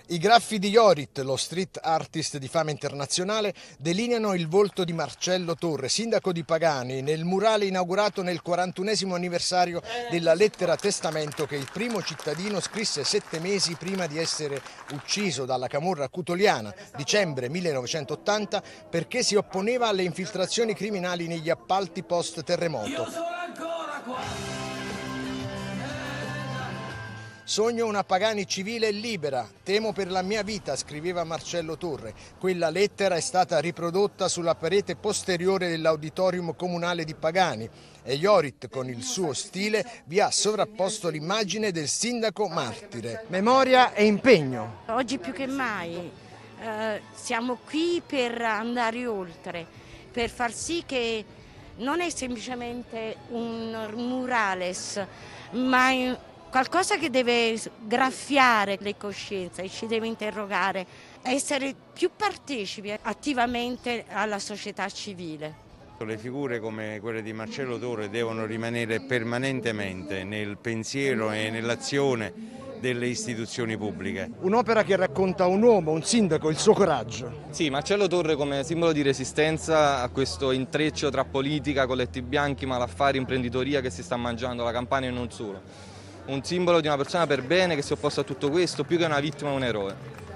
I graffi di Jorit, lo street artist di fama internazionale, delineano il volto di Marcello Torre, sindaco di Pagani, nel murale inaugurato nel 41esimo anniversario della lettera testamento che il primo cittadino scrisse 7 mesi prima di essere ucciso dalla camorra cutoliana, dicembre 1980, perché si opponeva alle infiltrazioni criminali negli appalti post-terremoto. Io sono ancora qua. Sogno una Pagani civile e libera, temo per la mia vita, scriveva Marcello Torre. Quella lettera è stata riprodotta sulla parete posteriore dell'auditorium comunale di Pagani e Jorit, con il suo stile, vi ha sovrapposto l'immagine del sindaco martire. Memoria e impegno. Oggi più che mai siamo qui per andare oltre, per far sì che non è semplicemente un murales, ma qualcosa che deve graffiare le coscienze e ci deve interrogare, essere più partecipi attivamente alla società civile. Le figure come quelle di Marcello Torre devono rimanere permanentemente nel pensiero e nell'azione delle istituzioni pubbliche. Un'opera che racconta un uomo, un sindaco, il suo coraggio. Sì, Marcello Torre come simbolo di resistenza a questo intreccio tra politica, colletti bianchi, malaffari, imprenditoria che si sta mangiando la Campania e non solo. Un simbolo di una persona per bene che si è opposta a tutto questo, più che una vittima un eroe.